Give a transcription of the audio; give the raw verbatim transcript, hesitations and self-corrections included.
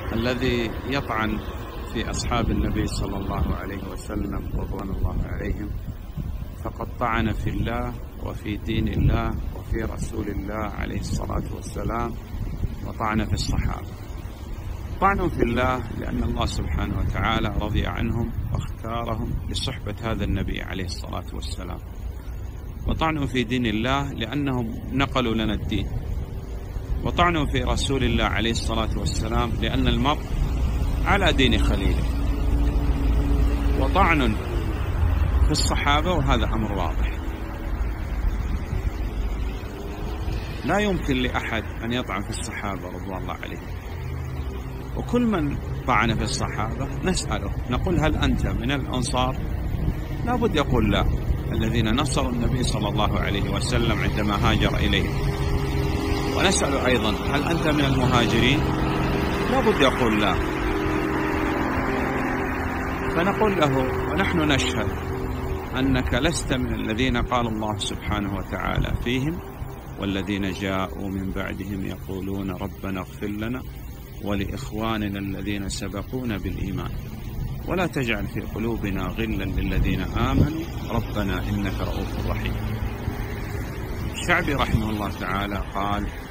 الذي يطعن في أصحاب النبي صلى الله عليه وسلم رضوان الله عليهم فقد طعن في الله وفي دين الله وفي رسول الله عليه الصلاة والسلام، وطعن في الصحابة. طعنوا في الله لأن الله سبحانه وتعالى رضي عنهم واختارهم لصحبة هذا النبي عليه الصلاة والسلام، وطعنوا في دين الله لأنهم نقلوا لنا الدين، وطعنوا في رسول الله عليه الصلاة والسلام لأن المرء على دين خليله، وطعن في الصحابة، وهذا أمر واضح. لا يمكن لأحد أن يطعن في الصحابة رضوان الله عليهم، وكل من طعن في الصحابة نسأله نقول: هل أنت من الأنصار؟ لا بد يقول لا، الذين نصروا النبي صلى الله عليه وسلم عندما هاجر إليه. ونسأل أيضا: هل أنت من المهاجرين؟ لا بد يقول لا. فنقول له: ونحن نشهد أنك لست من الذين قال الله سبحانه وتعالى فيهم: والذين جاءوا من بعدهم يقولون ربنا اغفر لنا ولإخواننا الذين سبقونا بالإيمان ولا تجعل في قلوبنا غلا للذين آمنوا ربنا إنك رؤوف رحيم. الشعبي رحمه الله تعالى قال: